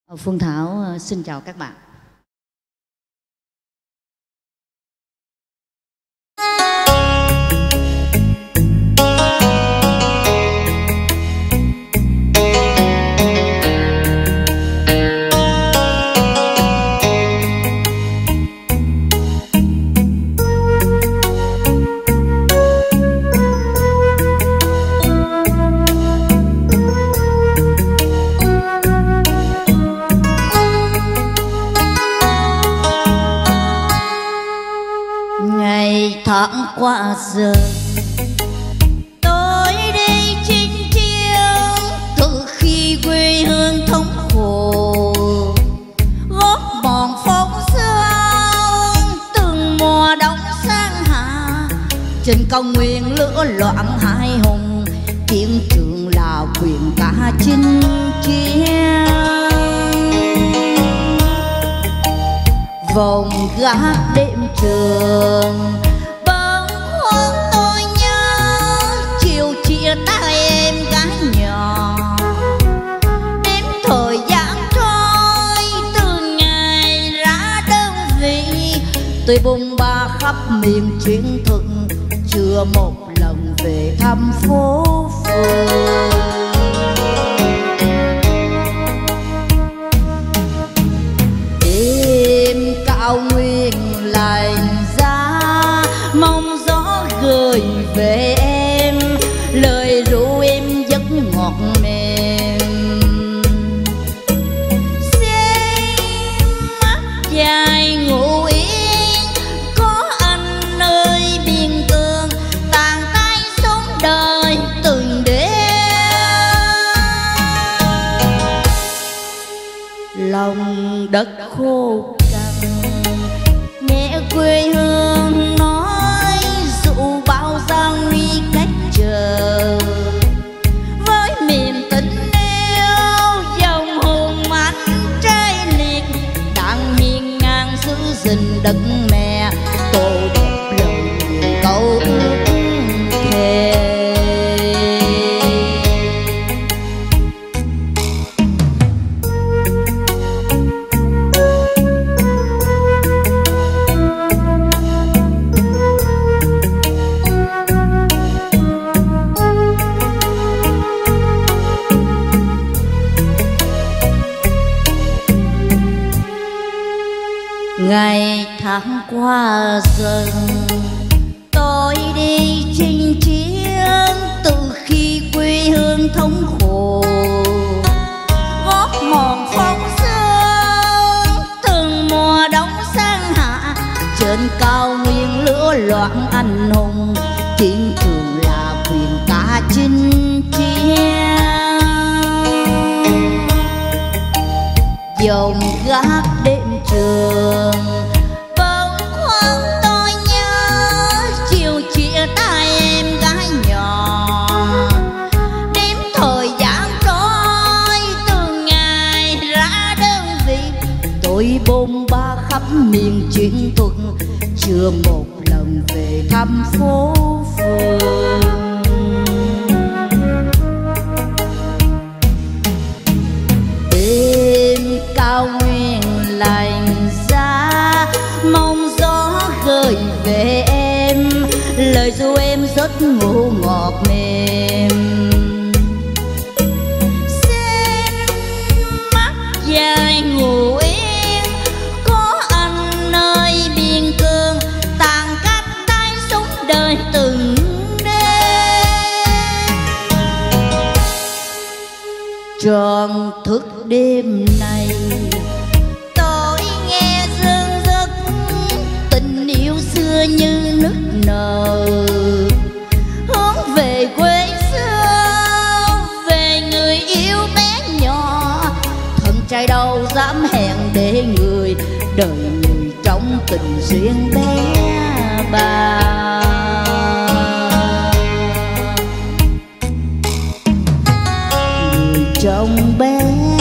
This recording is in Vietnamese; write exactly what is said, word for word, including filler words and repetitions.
Phương Thảo xin chào các bạn. Ngày tháng qua giờ tôi đi chinh chiến, từ khi quê hương thống khổ góp mòn phong sương, từng mùa đông sang hạ trên cao nguyên lửa loạn hai hùng, chiến trường là quyền cả chinh chiến. Vòng gác đêm trường bâng khuâng tôi nhớ, chiều chia tay em gái nhỏ. Đêm thời gian trôi từ ngày ra đơn vị, tôi bùng ba khắp miền chiến thuật, chưa một lần về thăm phố phường. Cao nguyên lạnh giá mong gió gửi về em, lời ru em giấc ngọt mềm. Xem mắt dài ngủ yên, có anh nơi biên cương, tàn tay sống đời từng đêm. Lòng đất khô nghe quê hương nói dụ bao gian nguy cách chờ, với miền tình yêu dòng hồn ánh trai liệt, đang hiên ngang giữ gìn đất mẹ, tô đẹp lời câu thề. Ngày tháng qua dần tôi đi chinh chiến, từ khi quê hương thống khổ góp mòn phong sương, từng mùa đông sang hạ trên cao nguyên lửa loạn anh hùng, chiến trường là quyền cả chinh chiến. Dòng gác đêm trường bâng khuâng tôi nhớ, chiều chia tay em gái nhỏ. Đêm thời gian trôi từ ngày ra đơn vị, tôi bôn ba khắp miền chiến thuật, chưa một lần về thăm phố phường. Cao nguyên lạnh giá mong gió gửi về em, lời ru em giấc ngủ ngọt mềm. Xem mắt dài ngủ yên, có anh nơi biên cương, tàn cách tay sống đời từng đêm. Tròn thức đêm này tôi nghe dưng dứt tình yêu xưa như nức nở, hướng về quê xưa, về người yêu bé nhỏ. Thân trai đâu dám hẹn để người, đời người trong tình duyên bé bà. Người trong bé